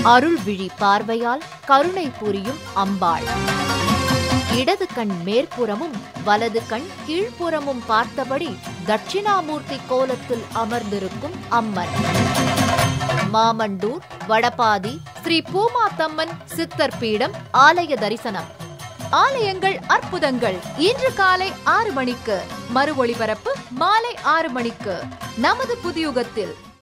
அருள்விழி பார்வையால் கருணை புரியும் அம்பாள். இடது கண் மேற்புறமும் வலது கண் கீழ்ப்புறமும் பார்த்தபடி தட்சிணாமூர்த்தி கோலத்தில் அமர்ந்திருக்கும் அம்மன். மாமண்டூர் வடபாதி ஸ்ரீ பூமாத்தம்மன் சித்தர் பீடம் ஆலய தரிசனம். ஆலயங்கள் அற்புதங்கள் இன்று காலை 6 மணிக்கு, மறு ஒளிபரப்பு மாலை 6 மணிக்கு நமது புதியுகத்தில்.